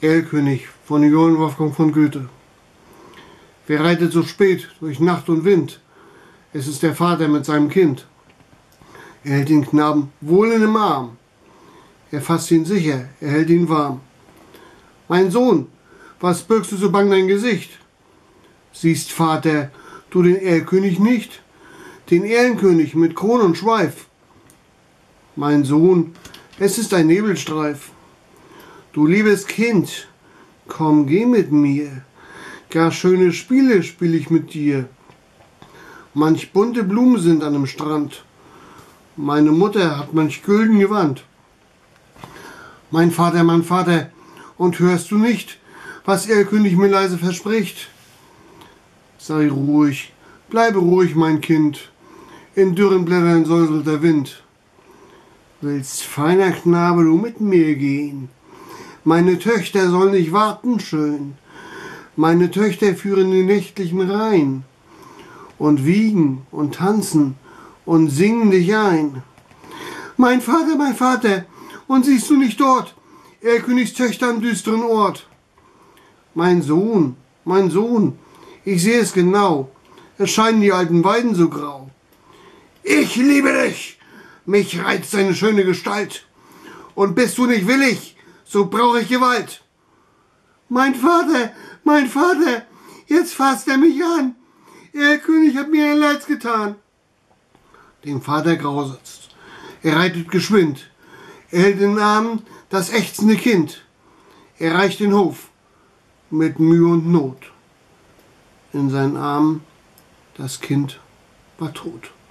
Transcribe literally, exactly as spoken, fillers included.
Erlkönig von Johann Wolfgang von Goethe. Wer reitet so spät durch Nacht und Wind? Es ist der Vater mit seinem Kind. Er hält den Knaben wohl in dem Arm. Er fasst ihn sicher, er hält ihn warm. Mein Sohn, was birgst du so bang dein Gesicht? Siehst, Vater, du den Erlkönig nicht? Den Erlenkönig mit Kron und Schweif? Mein Sohn, es ist ein Nebelstreif. Du liebes Kind, komm, geh mit mir. Gar schöne Spiele spiel ich mit dir. Manch bunte Blumen sind an dem Strand. Meine Mutter hat manch gülden Gewand. Mein Vater, mein Vater, und hörst du nicht, was Erlkönig mir leise verspricht? Sei ruhig, bleibe ruhig, mein Kind, in dürren Blättern säuselt der Wind. Willst, feiner Knabe, du mit mir gehen? Meine Töchter sollen dich warten schön. Meine Töchter führen den nächtlichen Rhein und wiegen und tanzen und singen dich ein. Mein Vater, mein Vater, und siehst du nicht dort Erlkönigs Töchter am düsteren Ort? Mein Sohn, mein Sohn, ich sehe es genau, es scheinen die alten Weiden so grau. Ich liebe dich, mich reizt deine schöne Gestalt, und bist du nicht willig, so brauch ich Gewalt. Mein Vater, mein Vater, jetzt fasst er mich an. Erlkönig hat mir ein Leids getan. Dem Vater grausetzt. Er reitet geschwind. Er hält in den Armen das ächzende Kind. Er reicht den Hof mit Mühe und Not. In seinen Armen das Kind war tot.